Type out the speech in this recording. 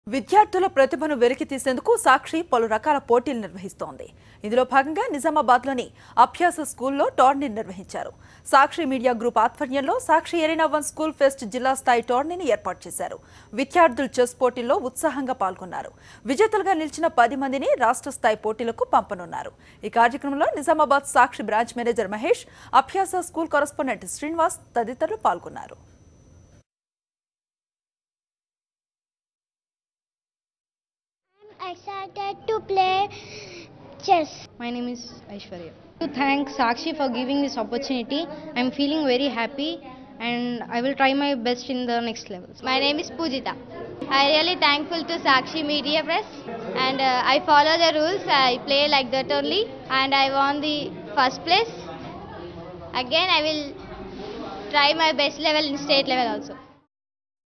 విద్యార్థుల ప్రతిభను వెలికి తీసేందుకు సాక్షి పలు రకాల పోటీలు నిర్వహిస్తోంది. ఇందులో భాగంగా నిజామాబాద్లోని అభ్యాస స్కూల్లో టోర్నీని నిర్వహించారు. సాక్షి మీడియా గ్రూప్ ఆధ్వర్యంలో సాక్షి ఎరీనా 1 స్కూల్ ఫెస్ట్ జిల్లా స్థాయి టోర్నీని ఏర్పాటు చేశారు. విద్యార్థులు చెస్ పోటీల్లో ఉత్సాహంగా పాల్గొన్నారు. విజేతలుగా నిలిచిన 10 మందిని రాష్ట్ర స్థాయి పోటీలకు పంపనున్నారు. ఈ కార్యక్రమంలో Nizamabad Sakshi branch manager Mahesh, Abhyasa school correspondent Srinivas తదితరులు పాల్గొన్నారు. Excited to play chess. My name is Aishwarya. To thank Sakshi for giving this opportunity. I'm feeling very happy and I will try my best in the next levels. My name is Pujita. I really thankful to Sakshi Media Press and I follow the rules. I play like that only and I won the first place. Again I will try my best level in state level also.